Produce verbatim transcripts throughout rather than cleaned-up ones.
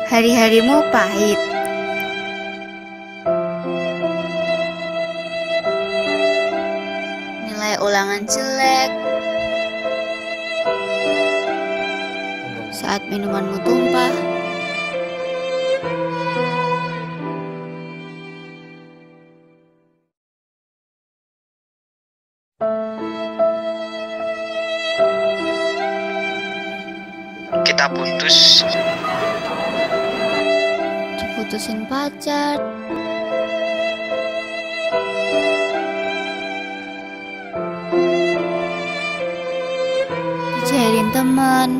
Hari-harimu pahit. Nilai ulangan jelek. Saat minumanmu tumpah. Kita putus. Diputusin pacar. Dijahilin teman.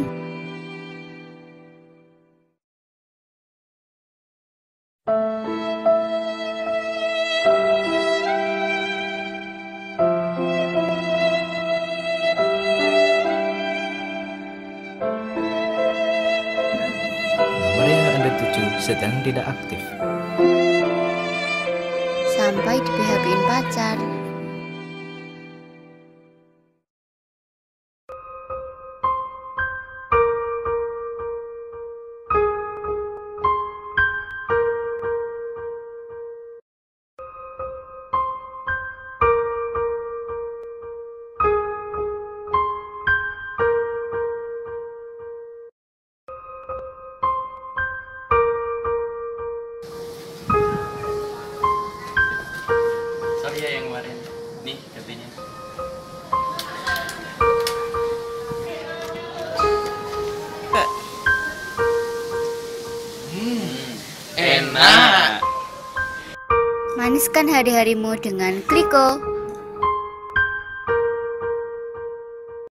Nomor yang Anda tuju sedang tidak aktif. Sampai di P H P-in pacar. Sorry ya yang kemarin. Nih kopinya. Hmm, enak. Maniskan hari-harimu dengan Kliko.